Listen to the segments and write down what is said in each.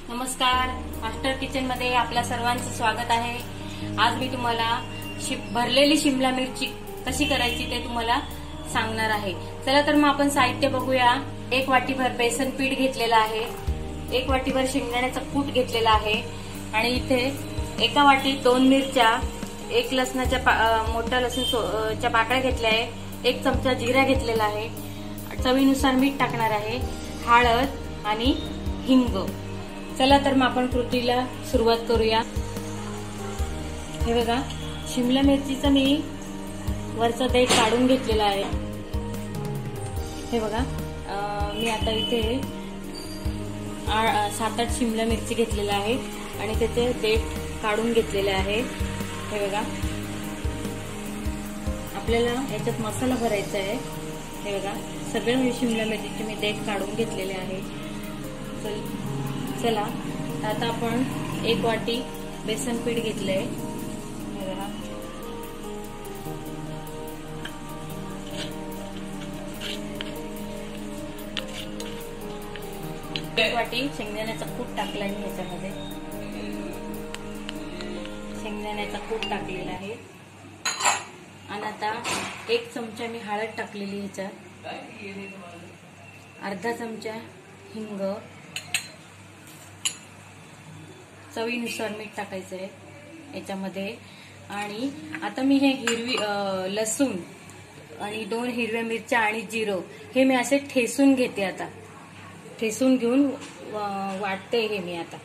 नमस्कार, master kitchen मध्ये आपल्या सर्वांचं स्वागत आहे। आज मी तुम्हाला भरलेली शिमला मिरची कशी करायची ते तुम्हाला सांगणार आहे। चला तर मग आपण साहित्य बघूया। 1 वाटीभर बेसन पीठ घेतलेलं आहे, 1 वाटीभर शेंगदाण्याचा कूट घेतलेला आहे आणि इथे 1 वाटीत 2 मिरच्या, 1 लसणाच्या मोठ्या लसूणच्या पाकळ्या घेतल्या आहे, 1 चमचा जिरा घेतलेला आहे, चवीनुसार मीठ टाकणार आहे, हळद आणि हिंग। चला तर मग आपण कृतीला सुरुवात करूया। हे बघा, शिमला मिरचीचा मी वरचा देठ काढून घेतलेला आहे। हे बघा, मी आता इथे 7-8 शिमला मिरची घेतलेला आहे आणि त्याचे देठ काढून घेतलेले आहे। हे बघा, आपल्याला याच्यात मसाला भरायचा आहे। हे बघा, सगळे शिमला मिरचीचे मी देठ काढून घेतलेले आहे। चला आता आपण 1 वाटी बेसन पीठ घेतलंय। हे बघा, एक वाटी शेंगदाण्याचा कूट टाकलाय मी याच्यामध्ये, शेंगदाण्याचा कूट टाकलेला आहे आणि आता 1 चमचा मी हळद टाकलेली ह्याच्यात, अर्धा चमचा हिंग, चवीनुसार मीठ टाकायचं आहे याच्यामध्ये। आणि आता मी हे लसूण आणि 2 हिरव्या मिरच्या आणि जिरं हे मी असे ठेसून घेते। आता ठेसून घेऊन वाटते हे मी आता।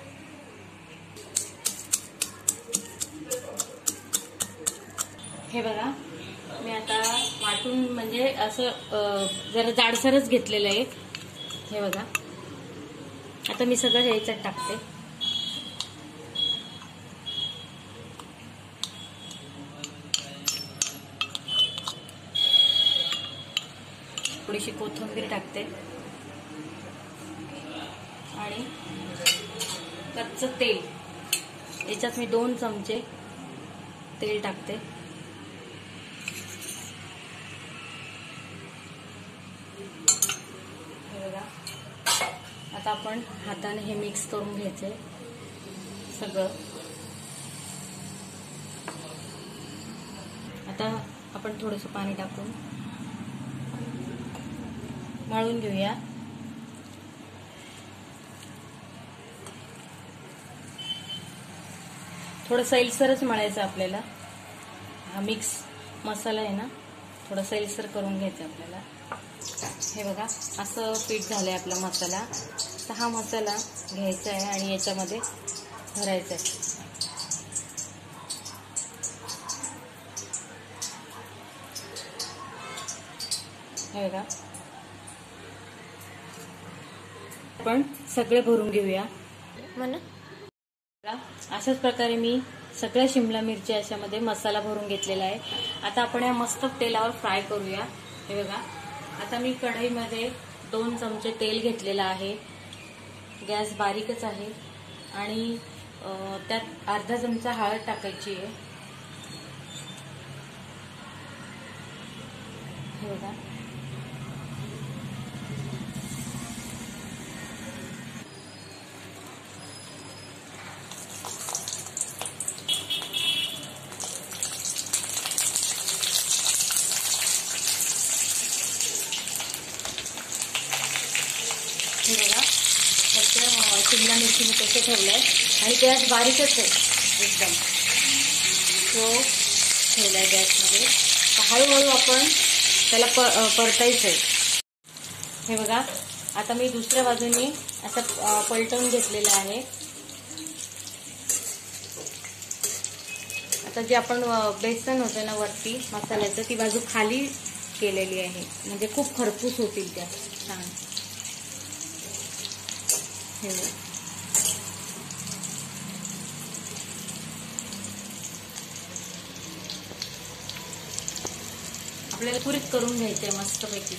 हे बघा, मी आता वाटून म्हणजे असं जरा जाडसरच घेतलेलं आहे। हे बघा, आता मी सगळं ह्याच्यात टाकते। थोडीशी कोथिंबीर टाकते आणि कच्चं तेल, याच्यात मी 2 चमचे तेल टाकते। हे बघा, आता आपण हाताने हे मिक्स करून घ्यायचंय सगळं। आता आपण थोडंसं पाणी टाकून मळून घेऊया। थोडं सैलसरच मळायचं आपल्याला। हा मिक्स मसाला आहे ना, थोडं सैलसर करून घ्यायचं आपल्याला। हे बघा, असं पीठ झालंय आपला मसाला। तर हा मसाला घ्यायचा आहे आणि याच्यामध्ये भरायचा आहे। हे बघा, आपण सगळे भरून घेऊया म्हणा। अशाच प्रकारे मी सगळ्या शिमला मिरची अशामध्ये मसाला भरून घेतलेला आहे। आता आपण या मस्त तेलावर फ्राय करूया। हे बघा, आता मी कढईमध्ये 2 चमचे तेल घेतलेलं आहे, गॅस बारीकच आहे आणि त्यात अर्धा चमचा हळद टाकायची आहे। हे बघा, हे बघा, सगळ्या शिमला मिरची मी तसे ठेवलंय आणि गॅस बारीकच आहे एकदम, तो ठेवलाय गॅसमध्ये। तर हळूहळू आपण त्याला परतायचंय। हे बघा, आता मी दुसऱ्या बाजूने असं पलटवून घेतलेलं आहे। आता जे आपण बेसन होतं ना वरती मसाल्याचं, ती बाजू खाली केलेली आहे, म्हणजे खूप खरपूस होतील त्या छान। हे आपल्याला पुरीत करून घ्यायचंय मस्तपैकी।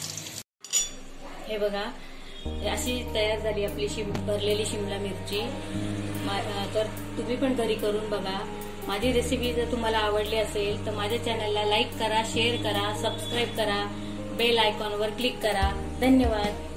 हे बघा, अशी तयार झाली आपली भरलेली शिमला मिरची। तर तुम्ही पण घरी करून बघा। माझी रेसिपी जर तुम्हाला आवडली असेल तर माझ्या चॅनलला लाईक करा, शेअर करा, सबस्क्राईब करा, बेल आयकॉनवर क्लिक करा। धन्यवाद।